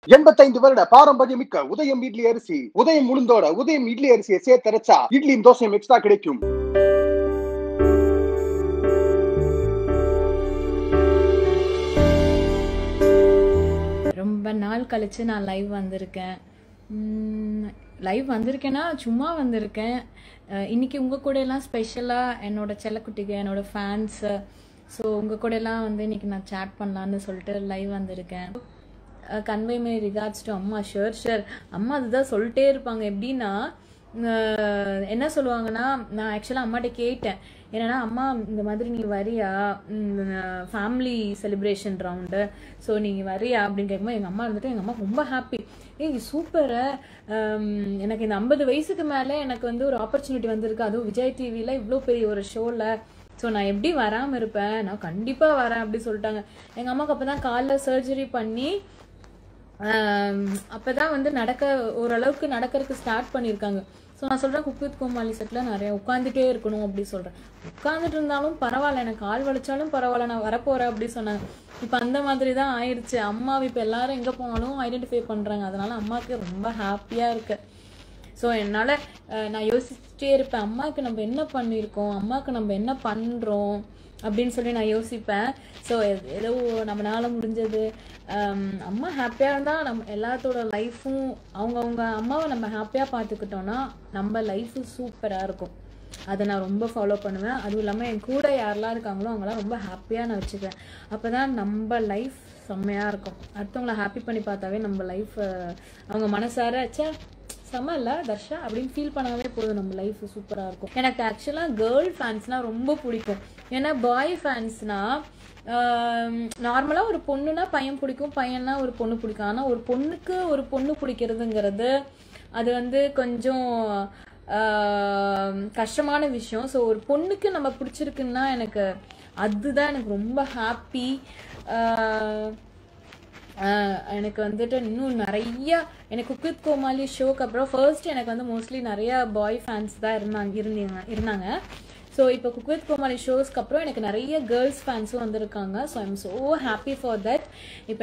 85 வருட பாரம்பரியமிக்க உதயம் இட்லி அரிசி. உதயம் உளுந்தோட உதயம் இட்லி அரிசியை சேர்த்தரைச்சா இட்லியும் தோசையும் எக்ஸ்ட்ரா கிடைக்கும். ரொம்ப நாள் கழிச்சு நான் லைவ் வந்திருக்கேன். வந்திருக்கேன்னா சும்மா வந்திருக்கேன். இன்னைக்கு உங்கள் கூட எல்லாம் ஸ்பெஷலாக என்னோட செல்லக்குட்டிங்க, என்னோட ஃபேன்ஸு, ஸோ உங்கள் கூட எல்லாம் வந்து இன்னைக்கு நான் சேட் பண்ணலான்னு சொல்லிட்டு லைவ் வந்திருக்கேன். கன்வே மை ரிகார்ட்ஸ் டு அம்மா. ஷூர் அம்மா அதுதான் சொல்லிட்டே இருப்பாங்க. எப்படின்னா என்ன சொல்லுவாங்கன்னா, நான் ஆக்சுவலாக அம்மாட்ட கேட்டேன், என்னன்னா அம்மா இந்த மாதிரி நீ வரியா ஃபேமிலி செலிப்ரேஷன் ரவுண்டு, ஸோ நீங்கள் வரியா அப்படின்னு கேட்கும்போது எங்கள் அம்மா இருந்துட்டு, எங்கள் அம்மா ரொம்ப ஹாப்பி. சூப்பரை, எனக்கு இந்த 50 வயசுக்கு மேலே எனக்கு வந்து ஒரு ஆப்பர்ச்சுனிட்டி வந்திருக்கு, அதுவும் விஜய் டிவியில் இவ்வளோ பெரிய ஒரு ஷோவில். ஸோ நான் எப்படி வராமல் இருப்பேன், நான் கண்டிப்பாக வரேன் அப்படி சொல்லிட்டாங்க. எங்கள் அம்மாவுக்கு அப்போ தான் காலில் சர்ஜரி பண்ணி அப்போ தான் வந்து ஓரளவுக்கு நடக்கிறதுக்கு ஸ்டார்ட் பண்ணியிருக்காங்க. ஸோ நான் சொல்கிறேன், குக் வித் கோமாளி செட்டில் நிறைய உட்காந்துட்டே இருக்கணும் அப்படி சொல்கிறேன். உட்காந்துட்டு இருந்தாலும் பரவாயில்ல, எனக்கு கால் வலிச்சாலும் பரவாயில்ல, நான் வரப்போகிறேன் அப்படி சொன்னாங்க. இப்போ அந்த மாதிரி தான் ஆயிடுச்சு. அம்மாவை இப்போ எல்லாரும் எங்கே போனாலும் ஐடென்டிஃபை பண்ணுறாங்க. அதனால அம்மாவுக்கு ரொம்ப ஹாப்பியாக இருக்கு. ஸோ என்னால் நான் யோசிச்சுட்டே இருப்பேன், அம்மாவுக்கு நம்ம என்ன பண்ணியிருக்கோம், அம்மாவுக்கு நம்ம என்ன பண்ணுறோம் அப்படின்னு சொல்லி நான் யோசிப்பேன். ஸோ ஏதோ நம்மளால முடிஞ்சது, அம்மா ஹாப்பியாக இருந்தால் நம்ம எல்லாத்தோட லைஃப்பும், அவங்கவுங்க அம்மாவை நம்ம ஹாப்பியாக பார்த்துக்கிட்டோன்னா நம்ம லைஃபு சூப்பராக இருக்கும். அதை நான் ரொம்ப ஃபாலோ பண்ணுவேன். அதுவும் இல்லாமல் என் கூட யாரெல்லாம் இருக்காங்களோ அவங்களாம் ரொம்ப ஹாப்பியாக நான் வச்சுக்குவேன். அப்போ தான் நம்ம லைஃப் செம்மையாக இருக்கும். அடுத்தவங்கள ஹாப்பி பண்ணி பார்த்தாவே நம்ம லைஃப் அவங்க மனசார ச்சே செம்ம இல்லை தர்ஷா அப்படின்னு ஃபீல் பண்ணாவே போதும், நம்ம லைஃப் சூப்பராக இருக்கும். எனக்கு ஆக்சுவலாக கேர்ள் ஃபேன்ஸ்னால் ரொம்ப பிடிக்கும். ஏன்னா பாய் ஃபேன்ஸ்னால் நார்மலாக ஒரு பொண்ணுனா பையன் பிடிக்கும், பையன்னா ஒரு பொண்ணு பிடிக்கும். ஆனால் ஒரு பொண்ணுக்கு ஒரு பொண்ணு பிடிக்கிறதுங்கிறது அது வந்து கொஞ்சம் கஷ்டமான விஷயம். ஸோ ஒரு பொண்ணுக்கு நம்ம பிடிச்சிருக்குன்னா எனக்கு அதுதான் எனக்கு ரொம்ப ஹாப்பி. எனக்கு வந்துட்டு இன்னும் நிறையா, எனக்கு குக் வித் கோமாளி ஷோக்கு அப்புறம் ஃபர்ஸ்ட் எனக்கு வந்து மோஸ்ட்லி நிறையா பாய் ஃபேன்ஸ் தான் இருந்தாங்க. ஸோ இப்போ குக் வித் கோமாளி ஷோஸ்க்கு அப்புறம் எனக்கு நிறைய கேர்ள்ஸ் ஃபேன்ஸும் வந்திருக்காங்க. So I'm so happy for that. இப்போ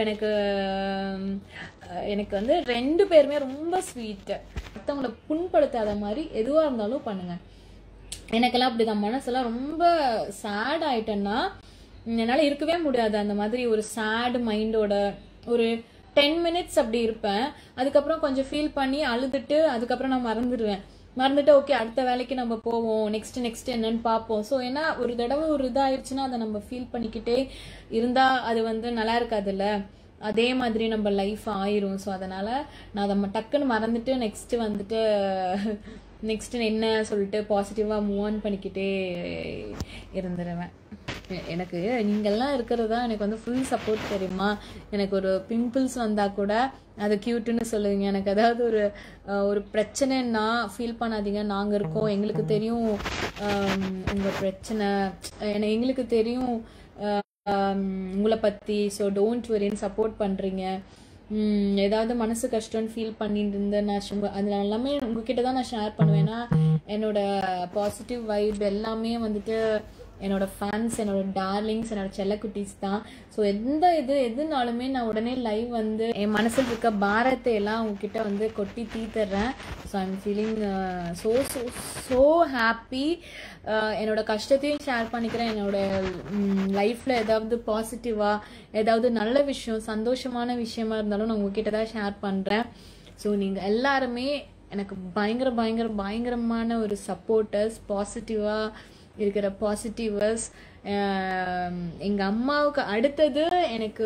எனக்கு வந்து 2 பேருமே ரொம்ப ஸ்வீட்டு. மற்றவங்கள புண்படுத்தாத மாதிரி எதுவாக இருந்தாலும் பண்ணுங்கள். எனக்கெல்லாம் அப்படி தான், மனசெல்லாம் ரொம்ப சேட் ஆகிட்டேன்னா என்னால் இருக்கவே முடியாது. அந்த மாதிரி ஒரு சேட் மைண்டோட ஒரு 10 மினிட்ஸ் அப்படி இருப்பேன். அதுக்கப்புறம் கொஞ்சம் ஃபீல் பண்ணி அழுதுட்டு அதுக்கப்புறம் நான் மறந்துட்டு ஓகே அடுத்த வேலைக்கு நம்ம போவோம், நெக்ஸ்ட் என்னன்னு பார்ப்போம். ஸோ ஏன்னா ஒரு தடவை ஒரு இதாகிடுச்சுன்னா அதை நம்ம ஃபீல் பண்ணிக்கிட்டே இருந்தால் அது வந்து நல்லா இருக்காதுல்ல, அதே மாதிரி நம்ம லைஃப் ஆயிரும். ஸோ அதனால் நான் அதை டக்குன்னு மறந்துட்டு நெக்ஸ்ட் என்ன சொல்லிட்டு பாசிட்டிவாக மூவ் ஆன் பண்ணிக்கிட்டே இருந்துடுவேன். எனக்கு நீங்கள்லாம் இருக்கிறதா எனக்கு வந்து ஃபுல் சப்போர்ட் தெரியுமா. எனக்கு ஒரு பிம்பிள்ஸ் வந்தால் கூட அது க்யூட்டுன்னு சொல்லுவீங்க. எனக்கு அதாவது ஒரு பிரச்சனைன்னா ஃபீல் பண்ணாதீங்க, நாங்கள் இருக்கோம், எங்களுக்கு தெரியும் உங்கள் பிரச்சனை, எங்களுக்கு தெரியும் உங்களை பற்றி. ஸோ டோன்ட் வரின்னு சப்போர்ட் பண்ணுறீங்க. ஏதாவது மனசு கஷ்டம்னு ஃபீல் பண்ணிட்டு இருந்தேன் நான் அதில் எல்லாமே உங்ககிட்ட தான் நான் ஷேர் பண்ணுவேன்னா, என்னோட பாசிட்டிவ் வைப் எல்லாமே வந்துட்டு என்னோட ஃபேன்ஸ், என்னோட டார்லிங்ஸ், என்னோட செல்லக்குட்டீஸ் தான். ஸோ எதுனாலுமே நான் உடனே லைவ் வந்து என் மனசில் இருக்க பாரத்தை எல்லாம் உங்ககிட்ட வந்து கொட்டி தீத்துறேன். So I'm feeling so happy. என்னோட கஷ்டத்தையும் ஷேர் பண்ணிக்கிறேன். என்னோட லைஃப்பில் ஏதாவது பாசிட்டிவாக ஏதாவது நல்ல விஷயம், சந்தோஷமான விஷயமா இருந்தாலும் நான் உங்ககிட்ட தான் ஷேர் பண்ணுறேன். ஸோ நீங்கள் எல்லாருமே எனக்கு பயங்கரமான ஒரு சப்போர்ட்டர்ஸ், பாசிட்டிவாக இருக்கிற பாசிட்டிவர்ஸ். எங்கள் அம்மாவுக்கு அடுத்தது எனக்கு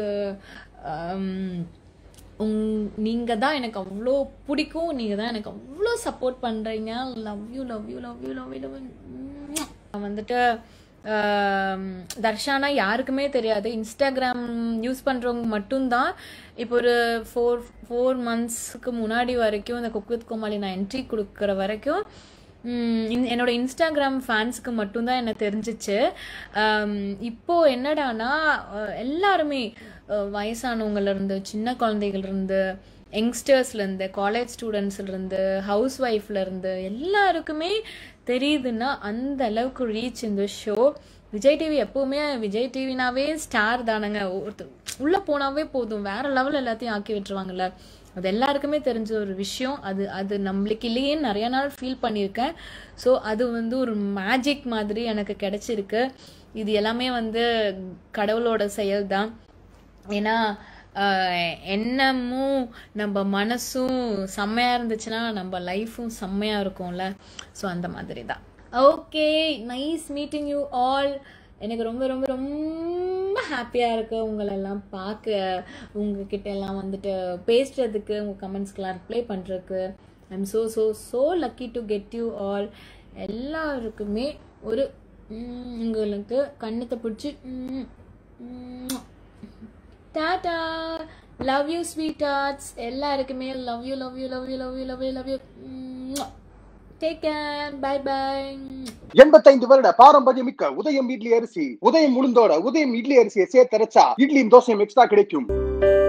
நீங்கள் தான் எனக்கு அவ்வளோ பிடிக்கும். நீங்கள் தான் எனக்கு அவ்வளோ சப்போர்ட் பண்ணுறீங்க. Love you. வந்துட்டு தர்ஷானா யாருக்குமே தெரியாது. இன்ஸ்டாகிராம் யூஸ் பண்ணுறவங்க மட்டும்தான். இப்போ ஒரு 4 மந்த்ஸ்க்கு முன்னாடி வரைக்கும் இந்த குக் வித் கோமாளி நான் என்ட்ரி கொடுக்குற வரைக்கும் என்னோட இன்ஸ்டாகிராம் ஃபேன்ஸுக்கு மட்டும்தான் எனக்கு தெரிஞ்சிச்சு. இப்போது என்னடானா எல்லாருமே வயசானவங்கலேருந்து, சின்ன குழந்தைகள்லேருந்து, யங்ஸ்டர்ஸ்லேருந்து, காலேஜ் ஸ்டூடெண்ட்ஸ்லேருந்து, ஹவுஸ் ஒய்ஃப்லேருந்து எல்லாருக்குமே தெரியுதுன்னா அந்த அளவுக்கு ரீச் இந்த ஷோ. விஜய் டிவி எப்போவுமே விஜய் டிவினாவே ஸ்டார் தானங்க. உள்ள போனாவே போதும், வேற லெவல் எல்லாத்தையும் ஆக்கி விட்டுருவாங்கல்ல. அது எல்லாருக்குமே தெரிஞ்ச ஒரு விஷயம். அது நம்மளுக்கு இல்லையே நிறைய நாள் ஃபீல் பண்ணியிருக்கேன். ஸோ அது வந்து ஒரு மேஜிக் மாதிரி எனக்கு கிடைச்சிருக்கு. இது எல்லாமே வந்து கடவுளோட செயல் தான். ஏன்னா எண்ணமும் நம்ம மனசும் செம்மையா இருந்துச்சுன்னா நம்ம லைஃபும் செம்மையா இருக்கும்ல. ஸோ அந்த மாதிரி தான். Okay, nice meeting you all. எனக்கு ரொம்ப ரொம்ப ரொம்ப ஹாப்பியாக இருக்குது உங்களெல்லாம் பார்க்க, உங்ககிட்ட எல்லாம் வந்துட்டு பேசுறதுக்கு, உங்கள் கமெண்ட்ஸ்க்கெலாம் ரிப்ளை பண்ணுறதுக்கு. I am so so so lucky to get you all. எல்லாருக்குமே ஒரு உங்களுக்கு கண்ணத்தை பிடிச்சி டாடா. Love you sweethearts. எல்லாருக்குமே love you love you love you love you love you love you. Take care, bye bye. 85 வருட பாரம்பரியமிக்க உதயம் இட்லி அரிசி. உதயம் உளுந்தோட உதயம் இட்லி அரிசியை சேர்த்தரைச்சா இட்லியும் தோசையும் எக்ஸ்ட்ரா கிடைக்கும்.